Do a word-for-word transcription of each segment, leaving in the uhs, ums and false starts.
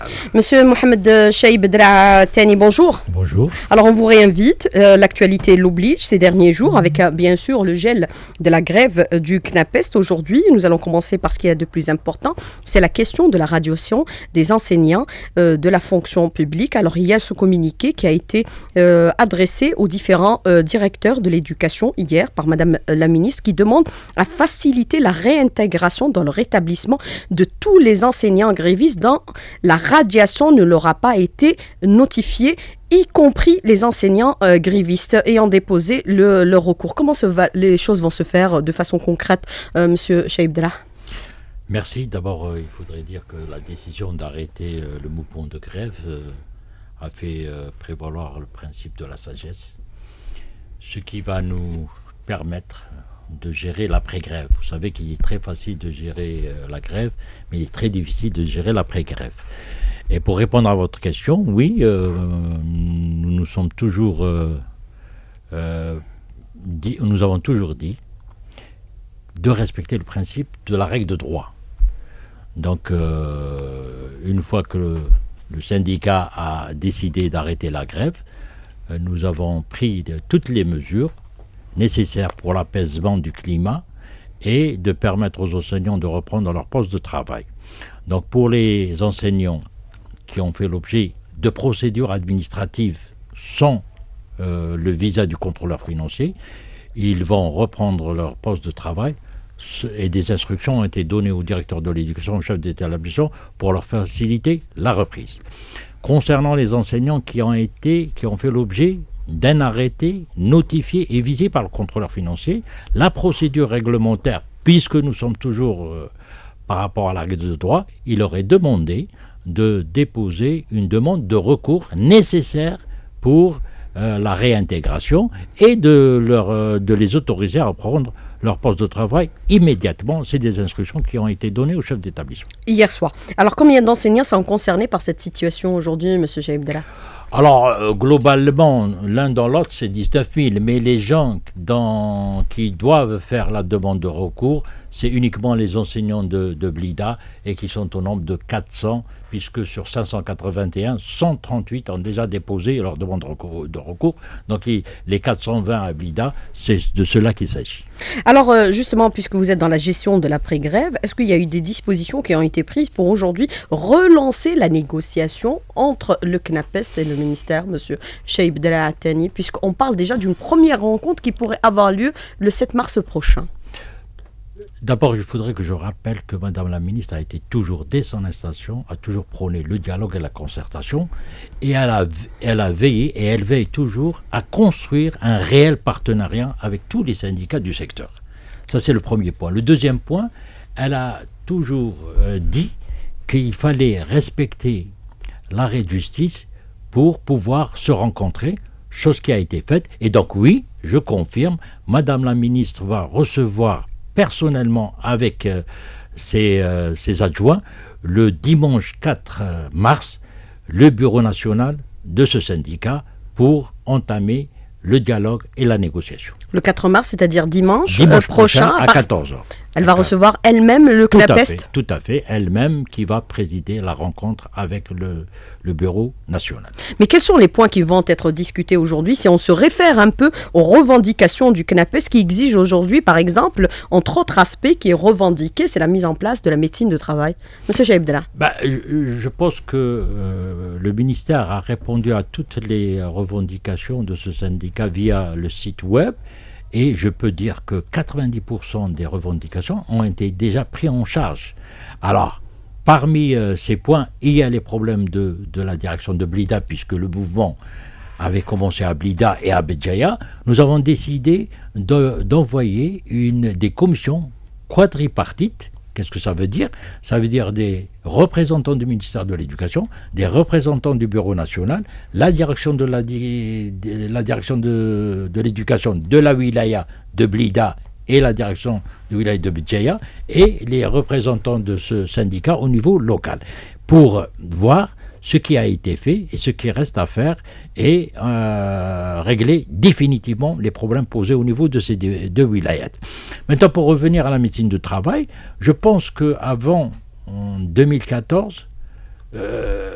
Monsieur Mohamed Chaïb Draa Tani, bonjour. Bonjour. Alors on vous réinvite, euh, l'actualité l'oblige ces derniers jours avec euh, bien sûr le gel de la grève euh, du CNAPEST. Aujourd'hui, nous allons commencer par ce qu'il y a de plus important, c'est la question de la radiation des enseignants euh, de la fonction publique. Alors il y a ce communiqué qui a été euh, adressé aux différents euh, directeurs de l'éducation hier par Madame la ministre qui demande à faciliter la réintégration dans le rétablissement de tous les enseignants grévistes dans la radiation ne leur a pas été notifiée, y compris les enseignants euh, grévistes ayant déposé le, le recours. Comment se va, les choses vont se faire de façon concrète, euh, Monsieur Chaïb Draa? Merci. D'abord, euh, il faudrait dire que la décision d'arrêter euh, le mouvement de grève euh, a fait euh, prévaloir le principe de la sagesse, ce qui va nous permettre de gérer l'après-grève. Vous savez qu'il est très facile de gérer euh, la grève, mais il est très difficile de gérer l'après-grève. Et pour répondre à votre question, oui, euh, nous nous sommes toujours, euh, euh, dit, nous avons toujours dit de respecter le principe de la règle de droit. Donc, euh, une fois que le, le syndicat a décidé d'arrêter la grève, euh, nous avons pris de, toutes les mesures nécessaires pour l'apaisement du climat et de permettre aux enseignants de reprendre leur poste de travail. Donc pour les enseignants qui ont fait l'objet de procédures administratives sans euh, le visa du contrôleur financier, ils vont reprendre leur poste de travail et des instructions ont été données au directeur de l'éducation, au chef d'établissement pour leur faciliter la reprise. Concernant les enseignants qui ont été, qui ont fait l'objet d'un arrêté notifié et visé par le contrôleur financier, la procédure réglementaire, puisque nous sommes toujours euh, par rapport à la règle de droit, il aurait demandé de déposer une demande de recours nécessaire pour euh, la réintégration et de, leur, euh, de les autoriser à reprendre leur poste de travail immédiatement. C'est des instructions qui ont été données au chef d'établissement. Hier soir. Alors combien d'enseignants sont concernés par cette situation aujourd'hui, Monsieur Chaïb Draa? Alors, euh, globalement, l'un dans l'autre, c'est dix-neuf mille, mais les gens dans, qui doivent faire la demande de recours, c'est uniquement les enseignants de, de Blida et qui sont au nombre de quatre cents, puisque sur cinq cent quatre-vingt-un, cent trente-huit ont déjà déposé leur demande de recours. De recours. Donc, les, les quatre cent vingt à Blida, c'est de cela qu'il s'agit. Alors, euh, justement, puisque vous êtes dans la gestion de l'après-grève, est-ce qu'il y a eu des dispositions qui ont été prises pour aujourd'hui relancer la négociation entre le CNAPEST et le ministère, Monsieur Chaïb Draa Tani, puisqu'on parle déjà d'une première rencontre qui pourrait avoir lieu le sept mars prochain? D'abord, il faudrait que je rappelle que Madame la ministre a été toujours, dès son installation, a toujours prôné le dialogue et la concertation, et elle a, elle a veillé, et elle veille toujours à construire un réel partenariat avec tous les syndicats du secteur. Ça, c'est le premier point. Le deuxième point, elle a toujours euh, dit qu'il fallait respecter l'arrêt de justice pour pouvoir se rencontrer, chose qui a été faite. Et donc oui, je confirme, Madame la ministre va recevoir personnellement avec euh, ses, euh, ses adjoints le dimanche quatre mars le bureau national de ce syndicat pour entamer le dialogue et la négociation. Le quatre mars, c'est-à-dire dimanche, dimanche euh, prochain, prochain à par... quatorze heures. Elle va recevoir elle-même le CNAPEST? Tout à fait, elle-même qui va présider la rencontre avec le, le bureau national. Mais quels sont les points qui vont être discutés aujourd'hui si on se réfère un peu aux revendications du CNAPEST qui exige aujourd'hui, par exemple, entre autres aspects qui est revendiqué, c'est la mise en place de la médecine de travail. Monsieur Chaïb Draa. Ben, je, je pense que euh, le ministère a répondu à toutes les revendications de ce syndicat via le site web. Et je peux dire que quatre-vingt-dix pour cent des revendications ont été déjà pris en charge. Alors, parmi euh, ces points, il y a les problèmes de, de la direction de Blida, puisque le mouvement avait commencé à Blida et à Béjaïa. Nous avons décidé de, d'envoyer une, des commissions quadripartites. Qu'est-ce que ça veut dire? Ça veut dire des représentants du ministère de l'Éducation, des représentants du Bureau national, la direction de la, de, la direction de, de l'Éducation de la wilaya de Blida et la direction de wilaya de Béjaïa et les représentants de ce syndicat au niveau local pour voir ce qui a été fait et ce qui reste à faire et euh, régler définitivement les problèmes posés au niveau de ces deux, deux wilayats. Maintenant, pour revenir à la médecine de travail, je pense qu'avant deux mille quatorze, euh,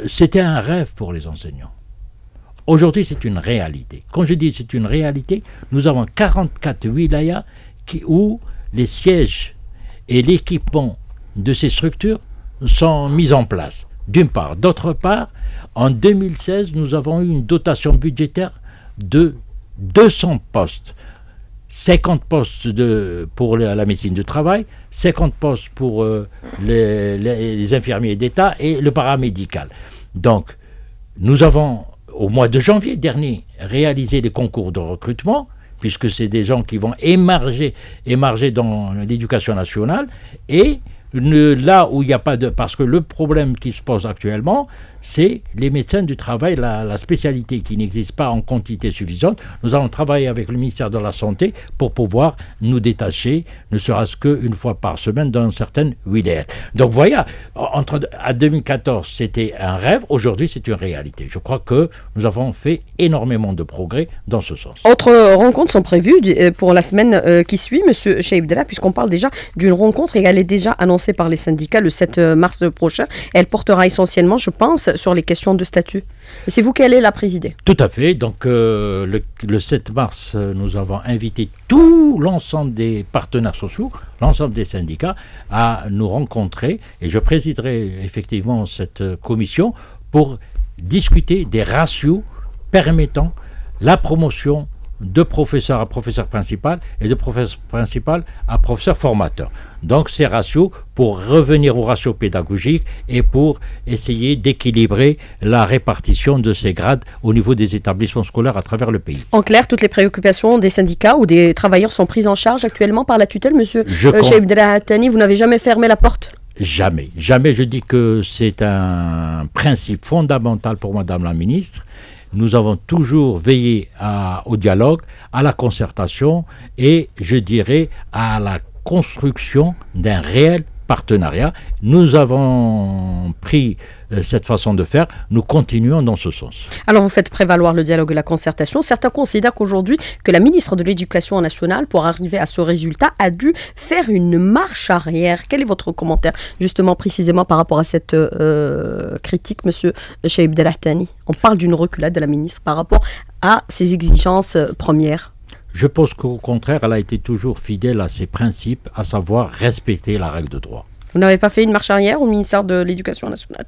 c'était un rêve pour les enseignants. Aujourd'hui, c'est une réalité. Quand je dis c'est une réalité, nous avons quarante-quatre wilayas qui, où les sièges et l'équipement de ces structures sont mis en place, d'une part. D'autre part, en deux mille seize, nous avons eu une dotation budgétaire de deux cents postes. cinquante postes de, pour la médecine du travail, cinquante postes pour euh, les, les, les infirmiers d'État et le paramédical. Donc, nous avons, au mois de janvier dernier, réalisé les concours de recrutement, puisque c'est des gens qui vont émarger, émarger dans l'éducation nationale, et ne, là où il n'y a pas de... Parce que le problème qui se pose actuellement, c'est les médecins du travail, la, la spécialité qui n'existe pas en quantité suffisante. Nous allons travailler avec le ministère de la Santé pour pouvoir nous détacher, ne serait-ce qu'une fois par semaine dans certaines wilayas. Donc voilà, entre, à deux mille quatorze, c'était un rêve, aujourd'hui c'est une réalité. Je crois que nous avons fait énormément de progrès dans ce sens. Autres rencontres sont prévues pour la semaine qui suit, M. Cheikh Bdallah, puisqu'on parle déjà d'une rencontre et elle est déjà annoncée par les syndicats le sept mars prochain. Elle portera essentiellement, je pense, sur les questions de statut. Et c'est vous qui allez la présider. Tout à fait. Donc euh, le, le sept mars, nous avons invité tout l'ensemble des partenaires sociaux, l'ensemble des syndicats, à nous rencontrer. Et je présiderai effectivement cette commission pour discuter des ratios permettant la promotion de professeur à professeur principal et de professeur principal à professeur formateur. Donc ces ratios pour revenir aux ratios pédagogiques et pour essayer d'équilibrer la répartition de ces grades au niveau des établissements scolaires à travers le pays. En clair, toutes les préoccupations des syndicats ou des travailleurs sont prises en charge actuellement par la tutelle, monsieur euh, Cheikh Bdallah Thani. Vous n'avez jamais fermé la porte? Jamais. Jamais. Je dis que c'est un principe fondamental pour Madame la Ministre. Nous avons toujours veillé à, au dialogue, à la concertation et, je dirais, à la construction d'un réel partenariat. Nous avons pris euh, cette façon de faire, nous continuons dans ce sens. Alors vous faites prévaloir le dialogue et la concertation. Certains considèrent qu'aujourd'hui, que la ministre de l'Éducation nationale, pour arriver à ce résultat, a dû faire une marche arrière. Quel est votre commentaire, justement, précisément par rapport à cette euh, critique, monsieur Cheikh Bdallah Thani? On parle d'une reculade de la ministre par rapport à ses exigences euh, premières. Je pense qu'au contraire, elle a été toujours fidèle à ses principes, à savoir respecter la règle de droit. Vous n'avez pas fait une marche arrière au ministère de l'Éducation nationale?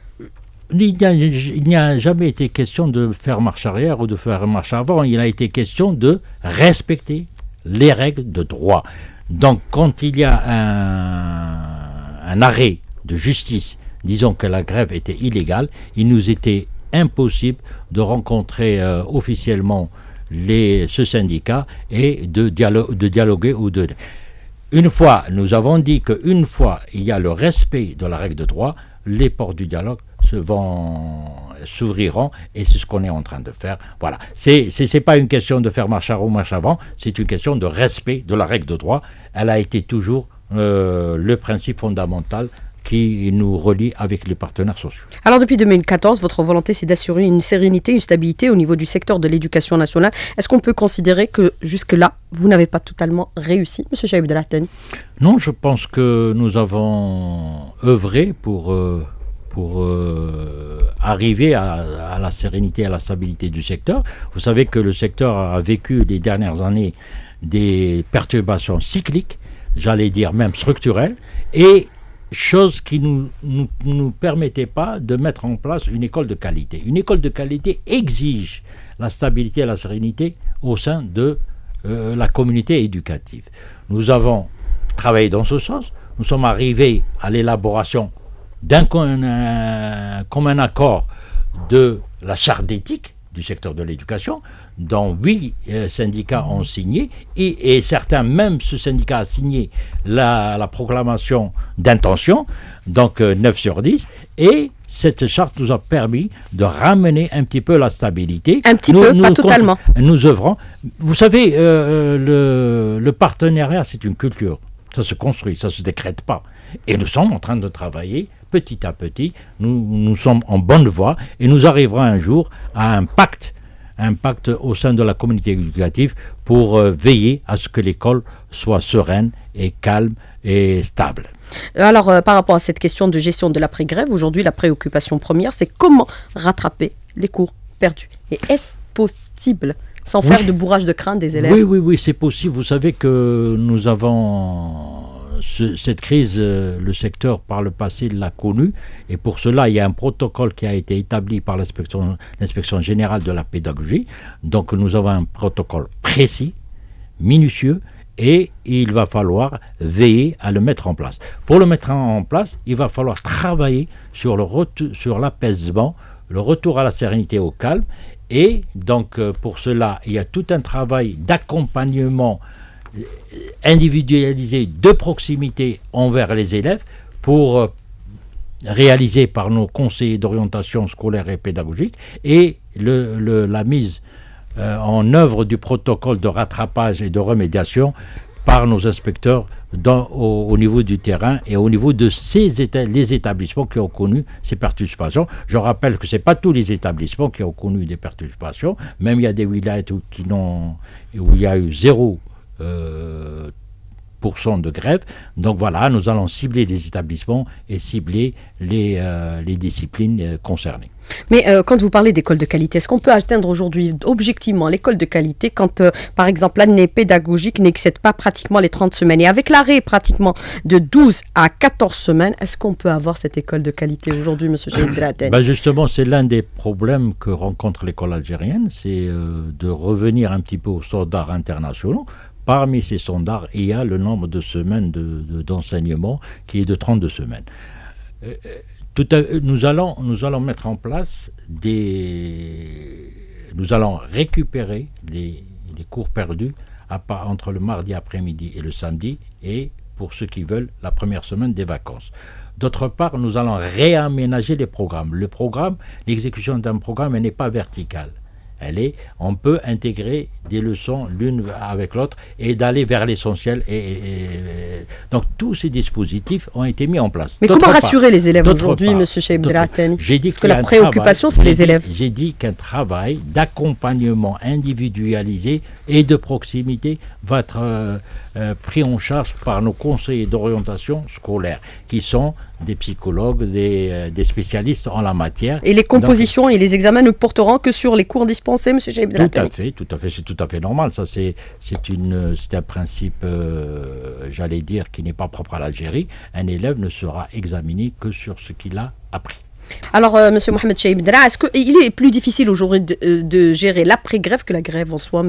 Il n'y a, il n'y a jamais été question de faire marche arrière ou de faire marche avant. Il a été question de respecter les règles de droit. Donc, quand il y a un, un arrêt de justice disant que la grève était illégale, il nous était impossible de rencontrer euh, officiellement Les, ce syndicat et de, dialo de dialoguer ou de... Une fois, nous avons dit qu'une fois il y a le respect de la règle de droit, les portes du dialogue se vont s'ouvriront et c'est ce qu'on est en train de faire. Voilà. C'est c'est pas une question de faire marche arrière ou marche avant, c'est une question de respect de la règle de droit. Elle a été toujours euh, le principe fondamental qui nous relie avec les partenaires sociaux. Alors depuis deux mille quatorze, votre volonté c'est d'assurer une sérénité, une stabilité au niveau du secteur de l'éducation nationale. Est-ce qu'on peut considérer que jusque-là, vous n'avez pas totalement réussi, M. Cheikh Bdallah Thani? Non, je pense que nous avons œuvré pour, euh, pour euh, arriver à, à la sérénité et à la stabilité du secteur. Vous savez que le secteur a vécu les dernières années des perturbations cycliques, j'allais dire même structurelles, et chose qui ne nous, nous, nous permettait pas de mettre en place une école de qualité. Une école de qualité exige la stabilité et la sérénité au sein de euh, la communauté éducative. Nous avons travaillé dans ce sens. Nous sommes arrivés à l'élaboration d'un commun accord de la charte d'éthique du secteur de l'éducation, dont huit euh, syndicats ont signé, et, et certains, même ce syndicat a signé la, la proclamation d'intention, donc euh, neuf sur dix, et cette charte nous a permis de ramener un petit peu la stabilité. Un petit nous, peu, nous, pas totalement. Nous œuvrons. Vous savez, euh, le, le partenariat, c'est une culture. Ça se construit, ça ne se décrète pas. Et nous sommes en train de travailler petit à petit, nous, nous sommes en bonne voie et nous arriverons un jour à un pacte, un pacte au sein de la communauté éducative pour euh, veiller à ce que l'école soit sereine et calme et stable. Alors, euh, par rapport à cette question de gestion de l'après-grève, aujourd'hui, la préoccupation première, c'est comment rattraper les cours perdus. Et est-ce possible, sans oui. faire de bourrage de crâne des élèves? Oui, oui, oui, c'est possible. Vous savez que nous avons ce, cette crise, euh, le secteur par le passé l'a connue, et pour cela, il y a un protocole qui a été établi par l'inspection, l'inspection générale de la pédagogie. Donc, nous avons un protocole précis, minutieux, et il va falloir veiller à le mettre en place. Pour le mettre en place, il va falloir travailler sur, le retour, sur l'apaisement, le retour à la sérénité, au calme. Et donc, pour cela, il y a tout un travail d'accompagnement individualisé, de proximité envers les élèves, pour réaliser par nos conseillers d'orientation scolaire et pédagogique, et le, le, la mise Euh, en œuvre du protocole de rattrapage et de remédiation par nos inspecteurs dans, au, au niveau du terrain et au niveau de ces éta les établissements qui ont connu ces perturbations. Je rappelle que ce n'est pas tous les établissements qui ont connu des perturbations, même il y a des wilayas qui n'ont, où il y a eu zéro euh, de grève. Donc voilà, nous allons cibler les établissements et cibler les, euh, les disciplines euh, concernées. Mais euh, quand vous parlez d'école de qualité, est-ce qu'on peut atteindre aujourd'hui objectivement l'école de qualité quand, euh, par exemple, l'année pédagogique n'excède pas pratiquement les trente semaines? Et avec l'arrêt pratiquement de douze à quatorze semaines, est-ce qu'on peut avoir cette école de qualité aujourd'hui, M. Chahib Draten? Ben justement, c'est l'un des problèmes que rencontre l'école algérienne, c'est euh, de revenir un petit peu aux standards internationaux. Parmi ces standards, il y a le nombre de semaines de, de, d'enseignement qui est de trente-deux semaines. Euh, tout à, nous, allons, nous allons mettre en place des... Nous allons récupérer les, les cours perdus à part, entre le mardi après-midi et le samedi, et pour ceux qui veulent, la première semaine des vacances. D'autre part, nous allons réaménager les programmes. Le programme, l'exécution d'un programme, elle n'est pas verticale. Elle est, on peut intégrer des leçons l'une avec l'autre et d'aller vers l'essentiel. Et, et, et, donc tous ces dispositifs ont été mis en place. Mais comment rassurer les élèves aujourd'hui, M. Chahib Draten? Parce que la préoccupation, c'est les élèves. J'ai dit qu'un travail d'accompagnement individualisé et de proximité va être euh, euh, pris en charge par nos conseillers d'orientation scolaire, qui sont des psychologues, des, euh, des spécialistes en la matière. Et les compositions donc, et les examens ne porteront que sur les cours dispensés, M. Chahib Draten? Tout à fait, tout à fait, c'est tout à fait normal. Ça, c'est, c'est, une, c'est un principe, euh, j'allais dire, qui n'est pas propre à l'Algérie. Un élève ne sera examiné que sur ce qu'il a appris. Alors, euh, M. Mohamed Chahib Draten, est-ce qu'il est plus difficile aujourd'hui de, de gérer l'après-grève que la grève en soi, M.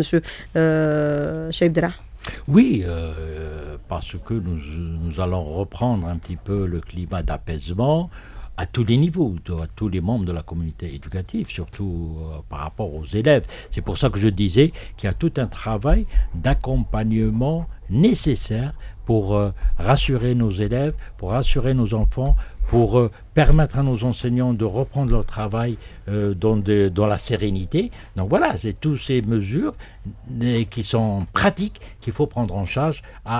Euh, Chahib Draten? Oui, euh, parce que nous, nous allons reprendre un petit peu le climat d'apaisement à tous les niveaux, à tous les membres de la communauté éducative, surtout euh, par rapport aux élèves. C'est pour ça que je disais qu'il y a tout un travail d'accompagnement nécessaire pour euh, rassurer nos élèves, pour rassurer nos enfants, pour euh, permettre à nos enseignants de reprendre leur travail euh, dans, de, dans la sérénité. Donc voilà, c'est toutes ces mesures euh, qui sont pratiques qu'il faut prendre en charge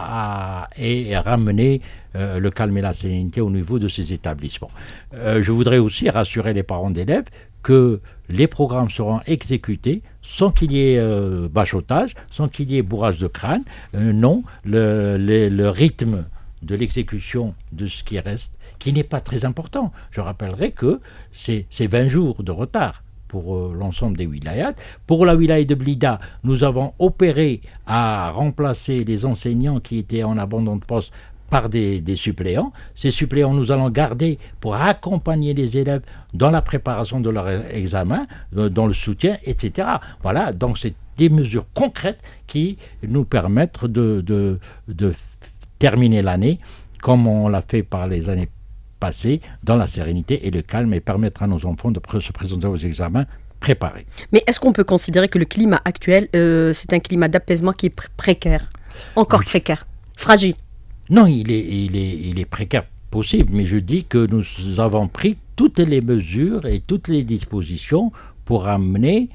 à, à, et, et ramener euh, le calme et la sérénité au niveau de ces établissements. Euh, je voudrais aussi rassurer les parents d'élèves que les programmes seront exécutés sans qu'il y ait euh, bachotage, sans qu'il y ait bourrage de crâne. Euh, non, le, le, le rythme de l'exécution de ce qui reste, qui n'est pas très important. Je rappellerai que c'est vingt jours de retard pour euh, l'ensemble des wilayats. Pour la wilaya de Blida, nous avons opéré à remplacer les enseignants qui étaient en abandon de poste par des, des suppléants. Ces suppléants, nous allons garder pour accompagner les élèves dans la préparation de leur examen, euh, dans le soutien, et cetera. Voilà, donc c'est des mesures concrètes qui nous permettent de, de, de terminer l'année comme on l'a fait par les années passées, dans la sérénité et le calme, et permettre à nos enfants de se présenter aux examens préparés. Mais est-ce qu'on peut considérer que le climat actuel, euh, c'est un climat d'apaisement qui est pr précaire, encore oui. précaire, fragile? Non, il est, il, est, il est précaire possible, mais je dis que nous avons pris toutes les mesures et toutes les dispositions pour amener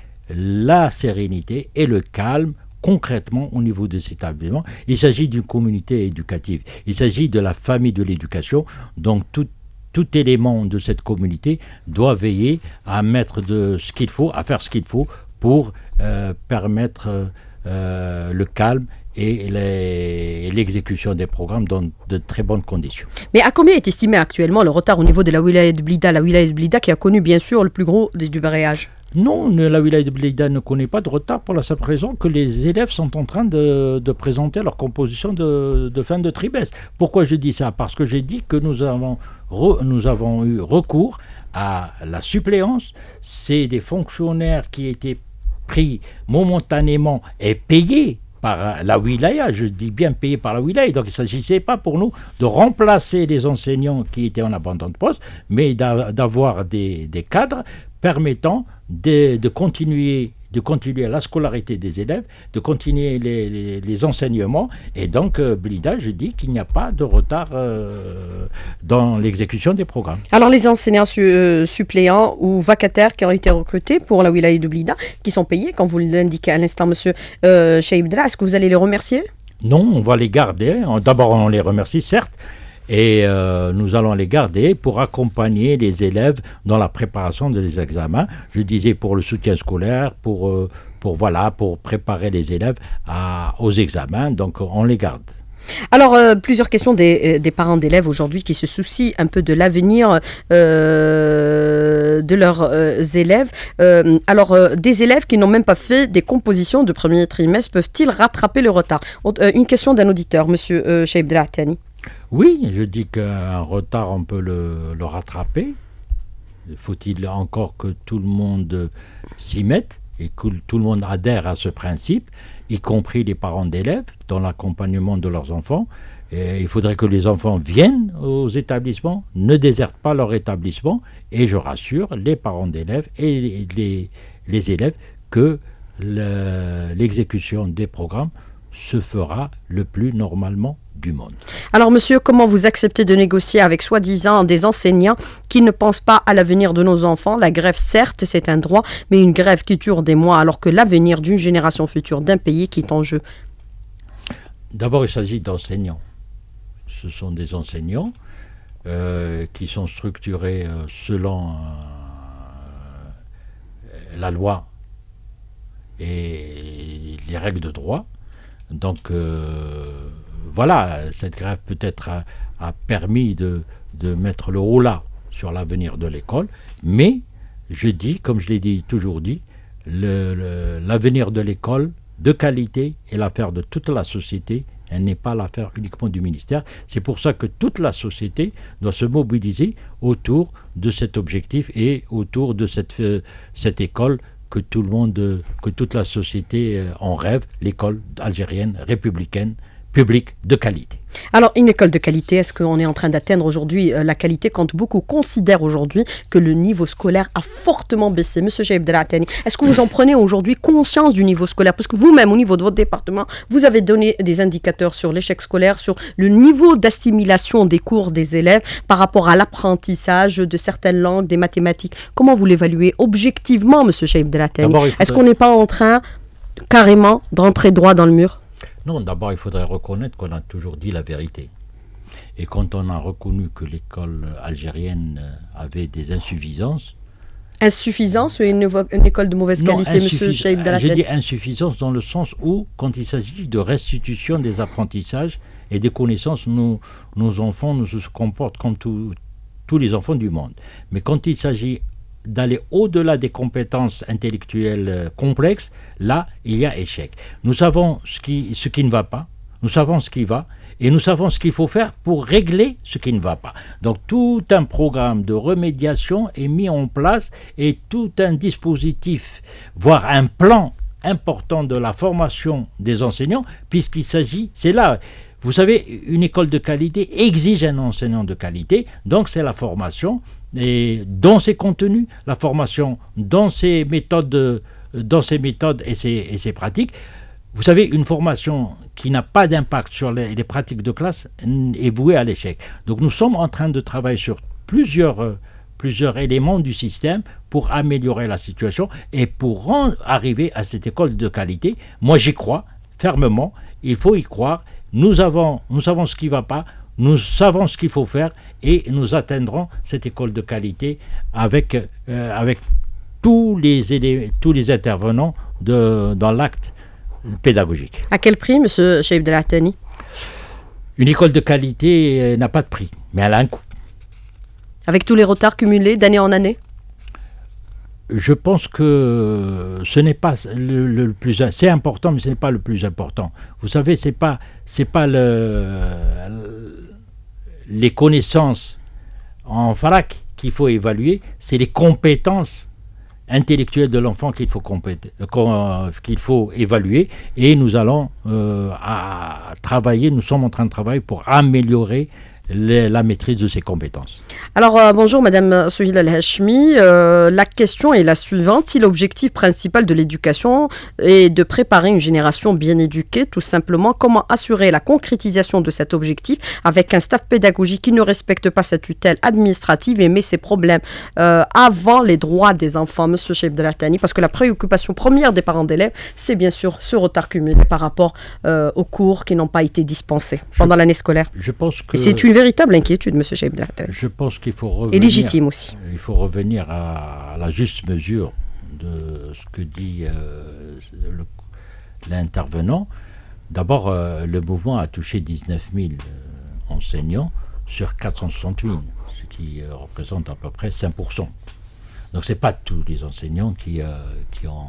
la sérénité et le calme concrètement au niveau de cet établissement. Il s'agit d'une communauté éducative, il s'agit de la famille de l'éducation, donc tout, tout élément de cette communauté doit veiller à mettre de ce qu'il faut, à faire ce qu'il faut pour euh, permettre euh, le calme et l'exécution des programmes dans de très bonnes conditions. Mais à combien est estimé actuellement le retard au niveau de la wilaya de Blida, la wilaya de Blida qui a connu bien sûr le plus gros du baréage? Non, la wilaya de Blida ne connaît pas de retard pour la simple raison que les élèves sont en train de, de présenter leur composition de, de fin de trimestre. Pourquoi je dis ça? Parce que j'ai dit que nous avons, re, nous avons eu recours à la suppléance. C'est des fonctionnaires qui étaient pris momentanément et payés par la wilaya, je dis bien payés par la wilaya. Donc il ne s'agissait pas pour nous de remplacer les enseignants qui étaient en abandon de poste, mais d'avoir des, des cadres permettant de, de, continuer, de continuer la scolarité des élèves, de continuer les, les, les enseignements. Et donc, euh, Blida, je dis qu'il n'y a pas de retard euh, dans l'exécution des programmes. Alors, les enseignants su, euh, suppléants ou vacataires qui ont été recrutés pour la wilaya de Blida, qui sont payés, comme vous l'indiquez à l'instant, monsieur euh, Cheikh Bdra, est-ce que vous allez les remercier? Non, on va les garder. D'abord, on les remercie, certes. Et euh, nous allons les garder pour accompagner les élèves dans la préparation des examens. Je disais pour le soutien scolaire, pour, euh, pour, voilà, pour préparer les élèves à, aux examens. Donc on les garde. Alors, euh, plusieurs questions des, des parents d'élèves aujourd'hui qui se soucient un peu de l'avenir euh, de leurs euh, élèves. Euh, alors, euh, des élèves qui n'ont même pas fait des compositions de premier trimestre, peuvent-ils rattraper le retard? euh, Une question d'un auditeur, monsieur euh, Cheikh Bdra Tani. Oui, je dis qu'un retard, on peut le, le rattraper. Faut-il encore que tout le monde s'y mette et que tout le monde adhère à ce principe, y compris les parents d'élèves, dans l'accompagnement de leurs enfants. Et il faudrait que les enfants viennent aux établissements, ne désertent pas leur établissement, et je rassure les parents d'élèves et les, les élèves que l'exécution des programmes se fera le plus normalement du monde. Alors monsieur, comment vous acceptez de négocier avec soi-disant des enseignants qui ne pensent pas à l'avenir de nos enfants? La grève, certes, c'est un droit, mais une grève qui dure des mois, alors que l'avenir d'une génération future d'un pays qui est en jeu. D'abord, il s'agit d'enseignants. Ce sont des enseignants euh, qui sont structurés euh, selon euh, la loi et les règles de droit. Donc, euh, voilà, cette grève peut-être a, a permis de, de mettre le holà sur l'avenir de l'école, mais je dis, comme je l'ai dit, toujours dit, l'avenir de l'école de qualité est l'affaire de toute la société, elle n'est pas l'affaire uniquement du ministère. C'est pour ça que toute la société doit se mobiliser autour de cet objectif et autour de cette, euh, cette école que tout le monde, que toute la société en rêve, l'école algérienne, républicaine, publique, de qualité. Alors, une école de qualité, est-ce qu'on est en train d'atteindre aujourd'hui euh, la qualité quand beaucoup considèrent aujourd'hui que le niveau scolaire a fortement baissé? Monsieur Cheikh Bdra Tani, est-ce que vous en prenez aujourd'hui conscience du niveau scolaire? Parce que vous-même, au niveau de votre département, vous avez donné des indicateurs sur l'échec scolaire, sur le niveau d'assimilation des cours des élèves par rapport à l'apprentissage de certaines langues, des mathématiques. Comment vous l'évaluez objectivement, monsieur Cheikh Bdra Tani? Est-ce qu'on n'est pas en train carrément de rentrer droit dans le mur? Non, d'abord, il faudrait reconnaître qu'on a toujours dit la vérité. Et quand on a reconnu que l'école algérienne avait des insuffisances... Insuffisance ou une, une école de mauvaise non, qualité, monsieur Cheikh Bdra Tani? Je dis insuffisance dans le sens où, quand il s'agit de restitution des apprentissages et des connaissances, nous, nos enfants nous se comportent comme tout, tous les enfants du monde. Mais quand il s'agit d'aller au-delà des compétences intellectuelles complexes, là, il y a échec. Nous savons ce qui, ce qui ne va pas, nous savons ce qui va, et nous savons ce qu'il faut faire pour régler ce qui ne va pas. Donc tout un programme de remédiation est mis en place et tout un dispositif, voire un plan important de la formation des enseignants, puisqu'il s'agit, c'est là... Vous savez, une école de qualité exige un enseignant de qualité, donc c'est la formation et dans ses contenus, la formation dans ses méthodes, dans ses méthodes et ses, et ses pratiques. Vous savez, une formation qui n'a pas d'impact sur les, les pratiques de classe est vouée à l'échec. Donc nous sommes en train de travailler sur plusieurs, euh, plusieurs éléments du système pour améliorer la situation et pour rendre, arriver à cette école de qualité. Moi j'y crois fermement, il faut y croire. Nous, avons, nous savons ce qui ne va pas, nous savons ce qu'il faut faire et nous atteindrons cette école de qualité avec, euh, avec tous, les élèves, tous les intervenants de, dans l'acte pédagogique. À quel prix, monsieur Cheikh Abdellah Thani? Une école de qualité euh, n'a pas de prix, mais elle a un coût. Avec tous les retards cumulés d'année en année? Je pense que ce n'est pas le, le plus... C'est important, mais ce n'est pas le plus important. Vous savez, ce n'est pas, c'est pas le, les connaissances en farak qu'il faut évaluer, c'est les compétences intellectuelles de l'enfant qu'il faut, qu'il faut évaluer. Et nous allons euh, à travailler, nous sommes en train de travailler pour améliorer Les, la maîtrise de ses compétences. Alors, euh, bonjour Madame Souhila El-Hachmi. Euh, la question est la suivante. Si l'objectif principal de l'éducation est de préparer une génération bien éduquée, tout simplement, comment assurer la concrétisation de cet objectif avec un staff pédagogique qui ne respecte pas sa tutelle administrative et met ses problèmes euh, avant les droits des enfants, Monsieur Cheikh Abdellah Thani? Parce que la préoccupation première des parents d'élèves, c'est bien sûr ce retard cumulé par rapport euh, aux cours qui n'ont pas été dispensés pendant l'année scolaire. Je pense que... Et c'est une véritable inquiétude, monsieur Cheikh Abdellah Thani. Je pense qu'il faut revenir... Et légitime aussi. Il faut revenir à, à la juste mesure de ce que dit euh, l'intervenant. D'abord, euh, le mouvement a touché dix-neuf mille euh, enseignants sur quatre cent soixante mille, ce qui euh, représente à peu près cinq pour cent. Donc, ce n'est pas tous les enseignants qui, euh, qui ont...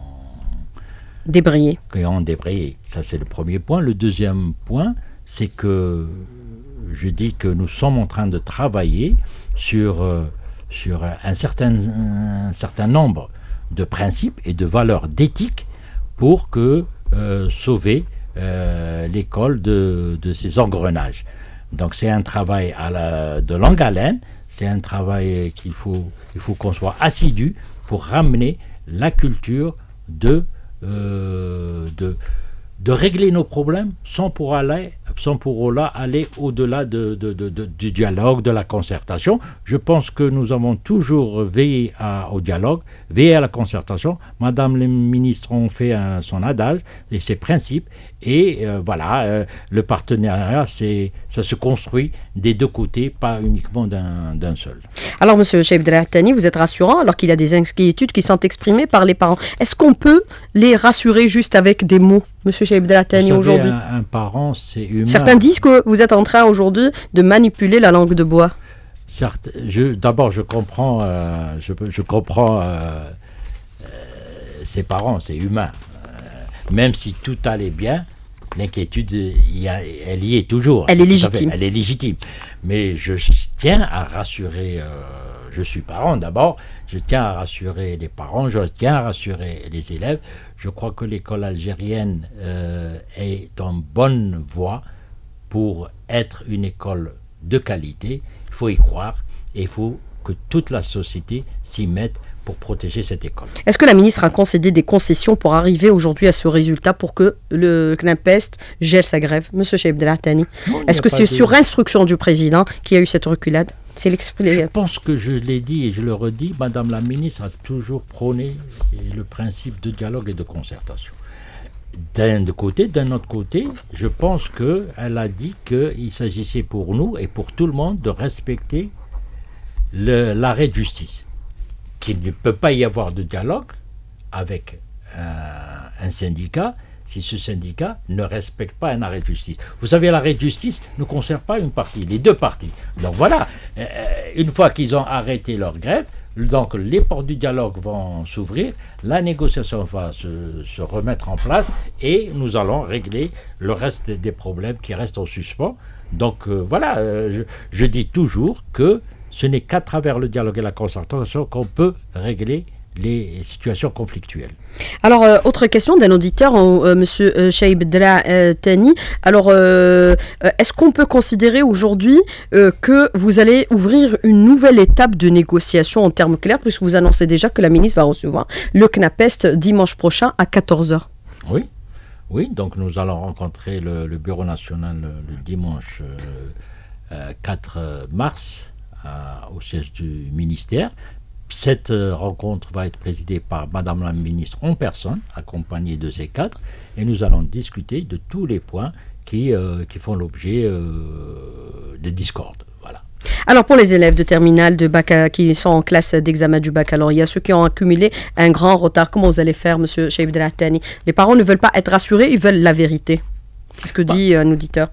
Débrayé. Qui ont débrayé. Ça, c'est le premier point. Le deuxième point, c'est que je dis que nous sommes en train de travailler sur, euh, sur un, certain, un certain nombre de principes et de valeurs d'éthique pour que, euh, sauver euh, l'école de, de ces engrenages. Donc c'est un travail à la, de longue haleine, c'est un travail qu'il faut, il faut qu'on soit assidu pour ramener la culture de... Euh, de de régler nos problèmes sans pour, aller, sans pour autant aller au-delà de, de, de, de, du dialogue, de la concertation. Je pense que nous avons toujours veillé à, au dialogue, veillé à la concertation. Madame les ministres ont fait un, son adage et ses principes. Et euh, voilà, euh, le partenariat, ça se construit des deux côtés, pas uniquement d'un d'un seul. Alors, monsieur Cheikh Abdellah Thani, vous êtes rassurant alors qu'il y a des inquiétudes qui sont exprimées par les parents. Est-ce qu'on peut les rassurer juste avec des mots, monsieur Cheikh Abdellah Thani, aujourd'hui? Un, un parent, c'est humain. Certains disent que vous êtes en train aujourd'hui de manipuler la langue de bois. Certes, d'abord, je comprends, euh, je, je comprends euh, euh, ses parents, c'est humain. Euh, même si tout allait bien, l'inquiétude, elle y est toujours. Elle est légitime. Elle est légitime. Mais je tiens à rassurer, euh, je suis parent d'abord, je tiens à rassurer les parents, je tiens à rassurer les élèves. Je crois que l'école algérienne euh, est en bonne voie pour être une école de qualité. Il faut y croire et il faut que toute la société s'y mette pour protéger cette école. Est-ce que la ministre a concédé des concessions pour arriver aujourd'hui à ce résultat pour que le CNAPEST gèle sa grève? Monsieur Cheikh Abdellah Thani, est-ce que c'est de... sur instruction du président qu'il y a eu cette reculade? Je pense que je l'ai dit et je le redis, Madame la ministre a toujours prôné le principe de dialogue et de concertation. D'un côté, d'un autre côté, je pense qu'elle a dit qu'il s'agissait pour nous et pour tout le monde de respecter l'arrêt de justice. Qu'il ne peut pas y avoir de dialogue avec un, un syndicat si ce syndicat ne respecte pas un arrêt de justice. Vous savez, l'arrêt de justice ne concerne pas une partie, les deux parties. Donc voilà, euh, une fois qu'ils ont arrêté leur grève, donc les portes du dialogue vont s'ouvrir, la négociation va se, se remettre en place et nous allons régler le reste des problèmes qui restent en suspens. Donc euh, voilà, euh, je, je dis toujours que ce n'est qu'à travers le dialogue et la concertation qu'on peut régler les situations conflictuelles. Alors, euh, autre question d'un auditeur, euh, monsieur euh, Cheikh Abdellah euh, Thani. Alors, euh, est-ce qu'on peut considérer aujourd'hui euh, que vous allez ouvrir une nouvelle étape de négociation en termes clairs, puisque vous annoncez déjà que la ministre va recevoir le CNAPEST dimanche prochain à quatorze heures? Oui, oui, donc nous allons rencontrer le, le Bureau national le, le dimanche euh, euh, quatre mars à, au siège du ministère. Cette euh, rencontre va être présidée par Madame la ministre en personne, accompagnée de ses cadres, et nous allons discuter de tous les points qui, euh, qui font l'objet euh, de discorde. Voilà. Alors pour les élèves de terminale de bac qui sont en classe d'examen du baccalauréat, ceux qui ont accumulé un grand retard, comment vous allez faire, monsieur Cheikh Abdelattani? Les parents ne veulent pas être rassurés, ils veulent la vérité. C'est ce que bah, dit un auditeur.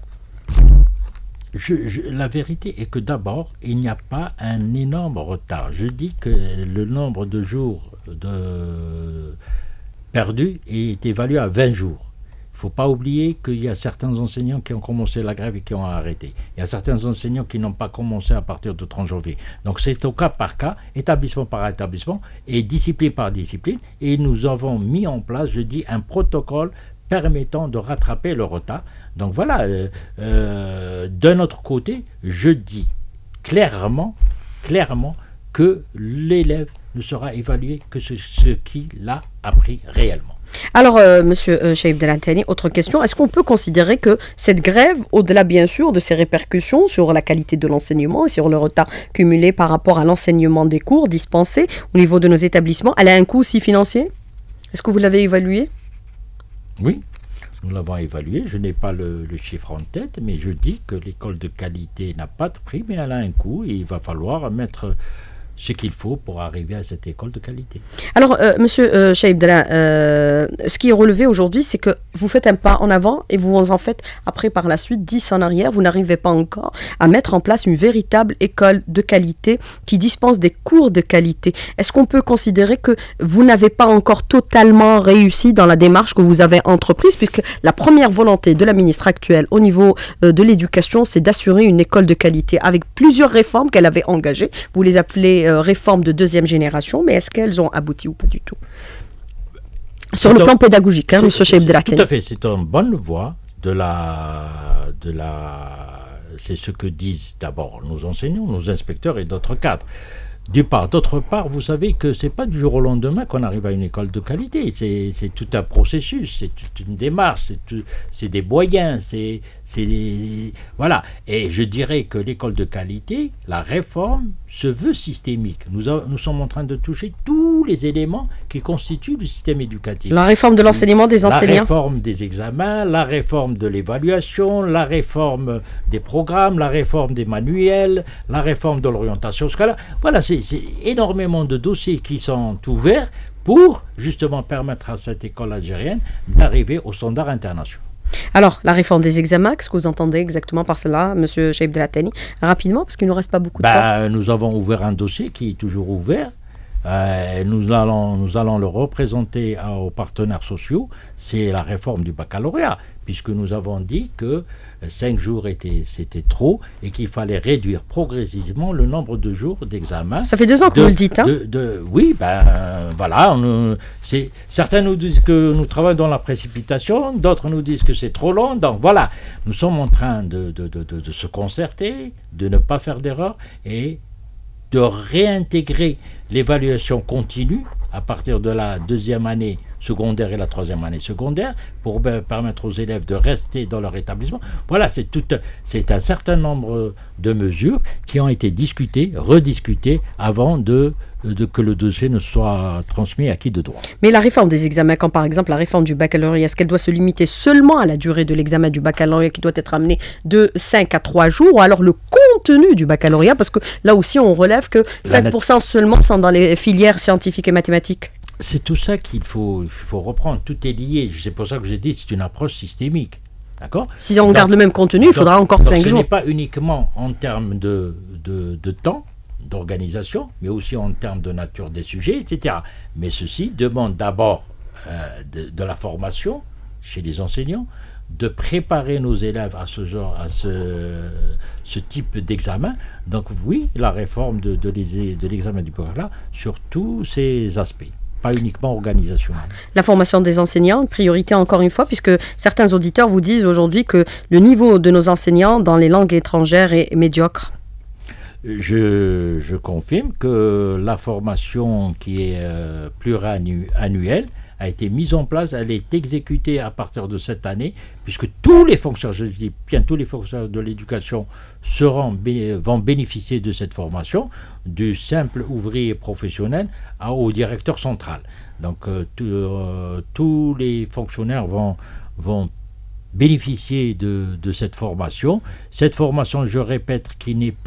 Je, je, la vérité est que d'abord, il n'y a pas un énorme retard. Je dis que le nombre de jours de perdus est évalué à vingt jours. Il ne faut pas oublier qu'il y a certains enseignants qui ont commencé la grève et qui ont arrêté. Il y a certains enseignants qui n'ont pas commencé à partir du trente janvier. Donc c'est au cas par cas, établissement par établissement et discipline par discipline. Et nous avons mis en place, je dis, un protocole permettant de rattraper le retard. Donc voilà, euh, euh, d'un autre côté, je dis clairement, clairement que l'élève ne sera évalué que ce, ce qu'il a appris réellement. Alors, euh, monsieur euh, Cheikh Abdelattani, autre question. Est-ce qu'on peut considérer que cette grève, au-delà bien sûr de ses répercussions sur la qualité de l'enseignement et sur le retard cumulé par rapport à l'enseignement des cours dispensés au niveau de nos établissements, elle a un coût aussi financier? Est-ce que vous l'avez évalué? Oui, nous l'avons évalué. Je n'ai pas le, le chiffre en tête, mais je dis que l'école de qualité n'a pas de prix, mais elle a un coût et il va falloir mettre ce qu'il faut pour arriver à cette école de qualité. Alors, euh, monsieur euh, Cheikh Abdallah, euh, ce qui est relevé aujourd'hui, c'est que vous faites un pas en avant et vous en faites après par la suite dix en arrière. Vous n'arrivez pas encore à mettre en place une véritable école de qualité qui dispense des cours de qualité. Est-ce qu'on peut considérer que vous n'avez pas encore totalement réussi dans la démarche que vous avez entreprise, puisque la première volonté de la ministre actuelle au niveau euh, de l'éducation, c'est d'assurer une école de qualité avec plusieurs réformes qu'elle avait engagées. Vous les appelez euh, réformes de deuxième génération, mais est-ce qu'elles ont abouti ou pas du tout? Sur le plan pédagogique, hein, monsieur Cheikh Abdelattani. Tout à fait, c'est une bonne voie de la... De la c'est ce que disent d'abord nos enseignants, nos inspecteurs et d'autres cadres. D'une part. D'autre part, vous savez que ce n'est pas du jour au lendemain qu'on arrive à une école de qualité. C'est tout un processus, c'est toute une démarche, c'est des moyens, c'est... Voilà. Et je dirais que l'école de qualité, la réforme, se veut systémique. Nous, a, nous sommes en train de toucher tous les éléments qui constituent le système éducatif. La réforme de l'enseignement des enseignants. La réforme des examens, la réforme de l'évaluation, la réforme des programmes, la réforme des manuels, la réforme de l'orientation scolaire. Voilà, c'est énormément de dossiers qui sont ouverts pour justement permettre à cette école algérienne d'arriver aux standards internationaux. Alors, la réforme des examens, qu'est-ce que vous entendez exactement par cela, monsieur Cheikh Abdelattani? Rapidement, parce qu'il ne nous reste pas beaucoup de bah, temps. Nous avons ouvert un dossier qui est toujours ouvert. Euh, nous, allons, nous allons le représenter à, aux partenaires sociaux. C'est la réforme du baccalauréat, puisque nous avons dit que cinq jours c'était trop et qu'il fallait réduire progressivement le nombre de jours d'examen. Ça fait deux ans que de, vous le dites. Hein de, de, oui, ben voilà. On, certains nous disent que nous travaillons dans la précipitation, d'autres nous disent que c'est trop long. Donc voilà, nous sommes en train de, de, de, de, de se concerter, de ne pas faire d'erreur et de réintégrer l'évaluation continue à partir de la deuxième année secondaire et la troisième année secondaire pour ben, permettre aux élèves de rester dans leur établissement. Voilà, c'est c'est un certain nombre de mesures qui ont été discutées, rediscutées avant de, de que le dossier ne soit transmis à qui de droit. Mais la réforme des examens, quand par exemple la réforme du baccalauréat, est-ce qu'elle doit se limiter seulement à la durée de l'examen du baccalauréat qui doit être amené de cinq à trois jours, ou alors le contenu du baccalauréat, parce que là aussi on relève que cinq pour cent seulement sont dans les filières scientifiques et mathématiques. C'est tout ça qu'il faut, il faut reprendre. Tout est lié. C'est pour ça que j'ai dit c'est une approche systémique. D'accord? Si on donc, garde le même contenu, donc, il faudra encore cinq jours. Ce n'est pas uniquement en termes de, de, de temps, d'organisation, mais aussi en termes de nature des sujets, et cetera. Mais ceci demande d'abord euh, de, de la formation chez les enseignants, de préparer nos élèves à ce genre, à ce, ce type d'examen. Donc oui, la réforme de, de l'examen du baccalauréat sur tous ces aspects. Pas uniquement organisationnel. La formation des enseignants, priorité encore une fois, puisque certains auditeurs vous disent aujourd'hui que le niveau de nos enseignants dans les langues étrangères est médiocre. Je, je confirme que la formation qui est euh, pluriannuelle a été mise en place, elle est exécutée à partir de cette année, puisque tous les fonctionnaires, je dis bien tous les fonctionnaires de l'éducation seront, vont bénéficier de cette formation, du simple ouvrier professionnel au directeur central. Donc euh, euh, tous les fonctionnaires vont, vont bénéficier de, de cette formation. Cette formation, je répète, qui n'est pas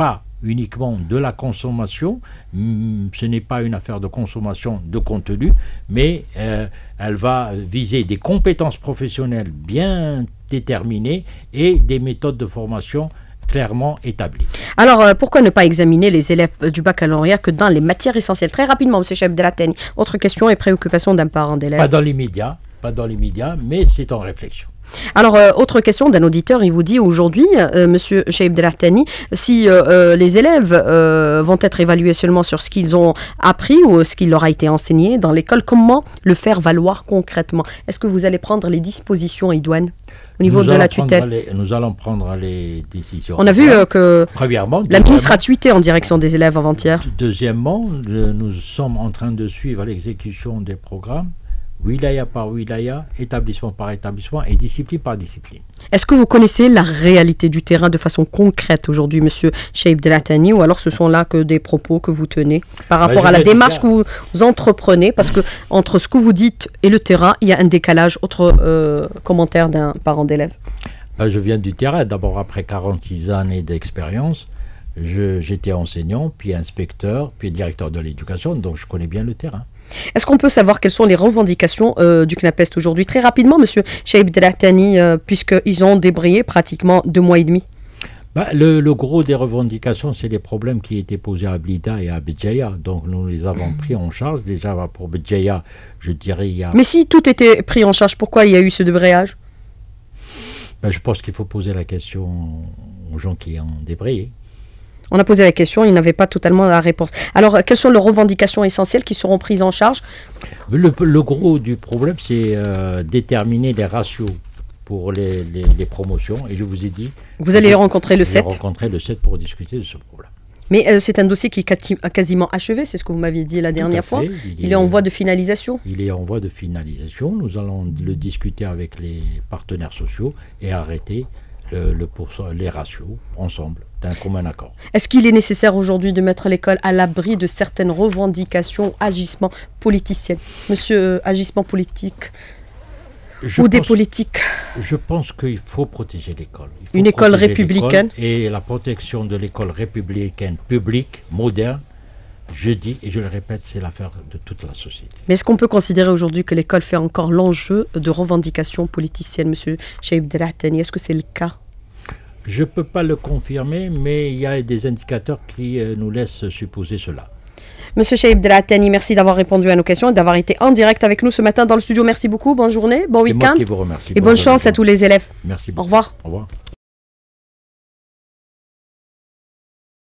uniquement de la consommation. Ce n'est pas une affaire de consommation de contenu, mais euh, elle va viser des compétences professionnelles bien déterminées et des méthodes de formation clairement établies. Alors, euh, pourquoi ne pas examiner les élèves du baccalauréat que dans les matières essentielles? Très rapidement, M. Cheb Abdelhattani, autre question et préoccupation d'un parent d'élève. Pas dans l'immédiat, pas dans l'immédiat, mais c'est en réflexion. Alors, euh, autre question d'un auditeur, il vous dit aujourd'hui, euh, Monsieur Cheb Abdelhattani, si euh, euh, les élèves euh, vont être évalués seulement sur ce qu'ils ont appris ou ce qui leur a été enseigné dans l'école, comment le faire valoir concrètement? Est-ce que vous allez prendre les dispositions idoines au niveau nous de la tutelle? les, Nous allons prendre les décisions. On a vu euh, que Premièrement, la ministre a tweeté en direction des élèves avant-hier. Deuxièmement, le, nous sommes en train de suivre l'exécution des programmes, wilaya par wilaya, établissement par établissement et discipline par discipline. Est-ce que vous connaissez la réalité du terrain de façon concrète aujourd'hui, Monsieur Cheb Abdelhattani, ou alors ce sont là que des propos que vous tenez par rapport bah, à la démarche dire... que vous, vous entreprenez? Parce que entre ce que vous dites et le terrain, il y a un décalage. Autre euh, commentaire d'un parent d'élève. Bah, je viens du terrain. D'abord, après quarante-six années d'expérience, j'étais enseignant, puis inspecteur, puis directeur de l'éducation, donc je connais bien le terrain. Est-ce qu'on peut savoir quelles sont les revendications euh, du CNAPEST aujourd'hui? Très rapidement, Monsieur Cheb Abdelhattani, euh, puisqu'ils ont débrayé pratiquement deux mois et demi. Bah, le, le gros des revendications, c'est les problèmes qui étaient posés à Blida et à Béjaïa. Donc nous les avons pris en charge. Déjà pour Béjaïa, je dirais il y a... Mais si tout était pris en charge, pourquoi il y a eu ce débrayage? bah, Je pense qu'il faut poser la question aux gens qui ont débrayé. On a posé la question, ils n'avaient pas totalement la réponse. Alors, quelles sont les revendications essentielles qui seront prises en charge? Le, le gros du problème, c'est euh, déterminer les ratios pour les, les, les promotions. Et je vous ai dit... Vous allez les rencontrer le sept? rencontrer le sept pour discuter de ce problème. Mais euh, c'est un dossier qui est quasiment achevé, c'est ce que vous m'aviez dit la dernière fois. Il, il est, est en voie de finalisation? Il est en voie de finalisation. Nous allons le discuter avec les partenaires sociaux et arrêter le, le les ratios ensemble d'un commun accord. Est-ce qu'il est nécessaire aujourd'hui de mettre l'école à l'abri de certaines revendications, agissements politiciens? Monsieur, euh, agissement politique je ou pense, des politiques? Je pense qu'il faut protéger l'école. Une école républicaine. Et la protection de l'école républicaine publique, moderne, je dis et je le répète, c'est l'affaire de toute la société. Mais est-ce qu'on peut considérer aujourd'hui que l'école fait encore l'enjeu de revendications politiciennes, Monsieur Cheb Abdelhattani? Est-ce que c'est le cas? Je ne peux pas le confirmer, mais il y a des indicateurs qui euh, nous laissent supposer cela. Monsieur Cheb Abdelhattani, merci d'avoir répondu à nos questions et d'avoir été en direct avec nous ce matin dans le studio. Merci beaucoup, bonne journée, bon week-end. C'est moi qui vous remercie. Et bonne, bonne chance journée. À tous les élèves. Merci beaucoup. Au revoir. Au revoir.